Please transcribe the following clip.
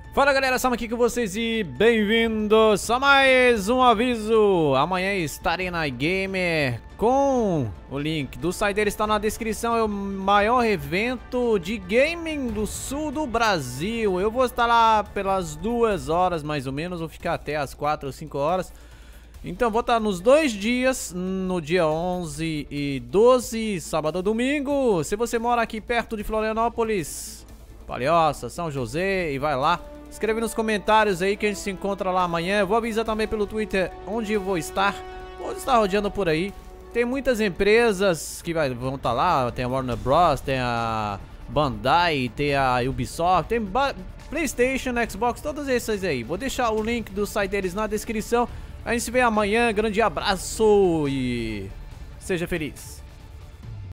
Fala galera, Sam aqui com vocês e bem-vindos a mais um aviso. Amanhã estarei na Gamer com o link do site dele, está na descrição. É o maior evento de gaming do sul do Brasil. Eu vou estar lá pelas 2 horas mais ou menos, vou ficar até as 4 ou 5 horas. Então vou estar nos 2 dias, no dia 11 e 12, sábado ou domingo. Se você mora aqui perto de Florianópolis, Palhoça, São José, e vai lá. Escreve nos comentários aí que a gente se encontra lá amanhã. Eu vou avisar também pelo Twitter onde eu vou estar. Vou estar rodeando por aí. Tem muitas empresas que vão estar lá. Tem a Warner Bros, tem a Bandai, tem a Ubisoft, tem PlayStation, Xbox, todas essas aí. Vou deixar o link do site deles na descrição. A gente se vê amanhã. Grande abraço e seja feliz.